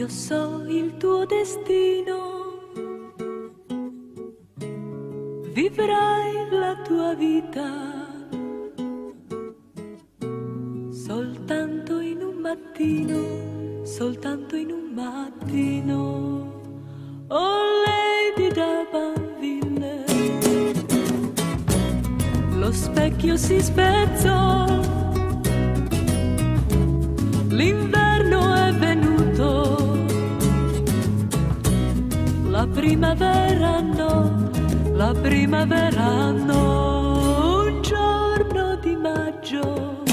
io so il tuo destino, vivrai la tua vita soltanto in un mattino, soltanto in un mattino. Oh Lady d'Abanville, lo specchio si spezzò, l'inverno è venuto, la primavera no, la primavera no. Un giorno di maggio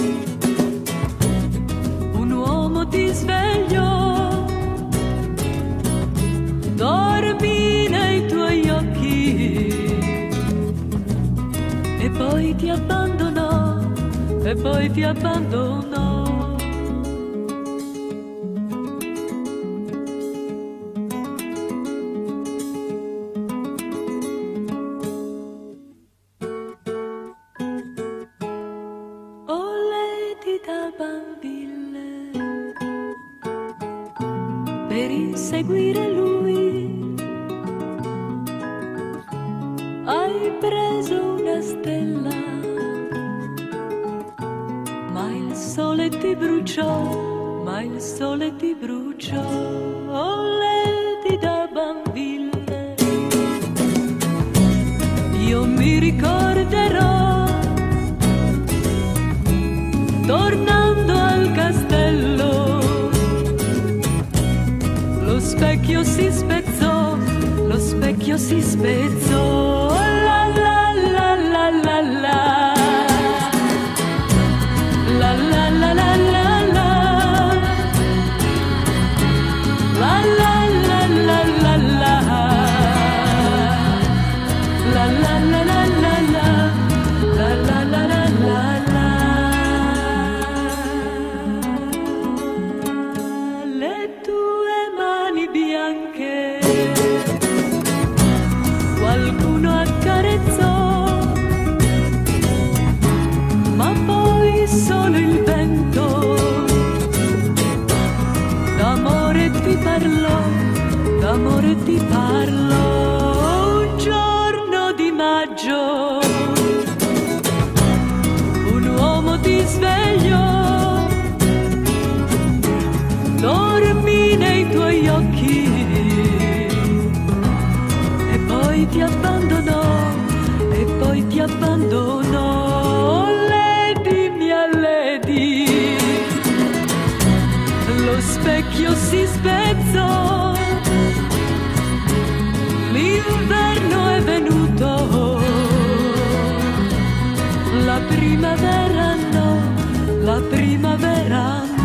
un uomo ti svegliò, dormi nei tuoi occhi e poi ti abbandonò, e poi ti abbandonò. D'Abanville, per inseguire lui hai preso una stella, ma il sole ti bruciò, ma il sole ti bruciò. Oh Lady d'Abanville, io mi ricorderò tornando al castello, lo specchio si spezzò, lo specchio si spezzò. La la la la la la, la la la la la la, la la la la la la, la la la la la la, la la la la la. Bianche qualcuno accarezzò, ma poi solo il vento d'amore ti parlò, d'amore ti parlò. Un giorno di maggio un uomo ti svegliò, dormi nei tuoi occhi e poi ti abbandonò, e poi ti abbandonò. Lady mia Lady, lo specchio si spezzò, l'inverno è venuto, la primavera no, la primavera no.